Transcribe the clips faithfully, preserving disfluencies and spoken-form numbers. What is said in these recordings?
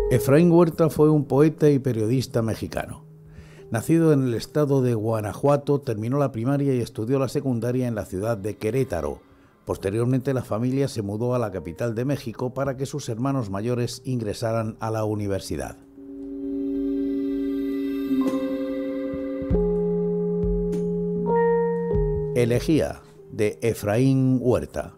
Efraín Huerta fue un poeta y periodista mexicano. Nacido en el estado de Guanajuato, terminó la primaria y estudió la secundaria en la ciudad de Querétaro. Posteriormente, la familia se mudó a la capital de México para que sus hermanos mayores ingresaran a la universidad. Elegía, de Efraín Huerta.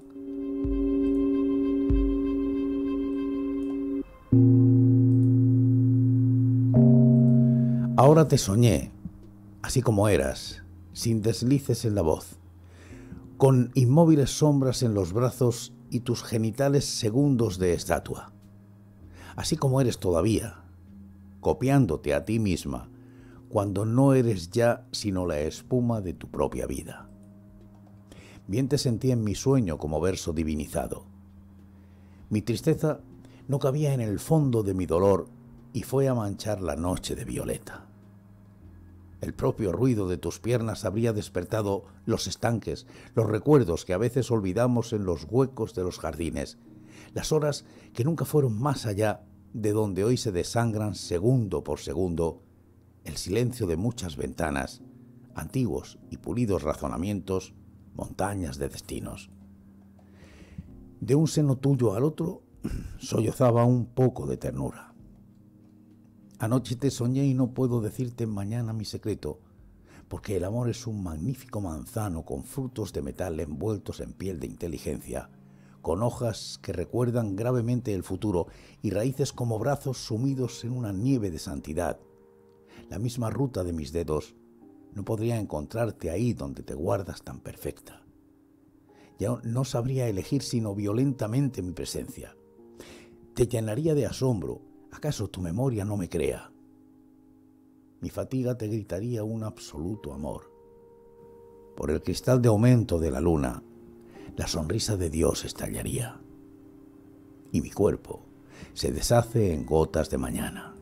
Ahora te soñé, así como eras, sin deslices en la voz, con inmóviles sombras en los brazos y tus genitales segundos de estatua. Así como eres todavía, copiándote a ti misma, cuando no eres ya sino la espuma de tu propia vida. Bien te sentí en mi sueño como verso divinizado. Mi tristeza no cabía en el fondo de mi dolor y fue a manchar la noche de violeta. El propio ruido de tus piernas habría despertado los estanques, los recuerdos que a veces olvidamos en los huecos de los jardines, las horas que nunca fueron más allá de donde hoy se desangran segundo por segundo el silencio de muchas ventanas, antiguos y pulidos razonamientos, montañas de destinos. De un seno tuyo al otro sollozaba un poco de ternura. Anoche te soñé y no puedo decirte mañana mi secreto, porque el amor es un magnífico manzano con frutos de metal envueltos en piel de inteligencia, con hojas que recuerdan gravemente el futuro y raíces como brazos sumidos en una nieve de santidad. La misma ruta de mis dedos no podría encontrarte ahí donde te guardas tan perfecta. Ya no sabría elegir sino violentamente mi presencia. Te llenaría de asombro. ¿Acaso tu memoria no me crea? Mi fatiga te gritaría un absoluto amor. Por el cristal de aumento de la luna, la sonrisa de Dios estallaría. Y mi cuerpo se deshace en gotas de mañana.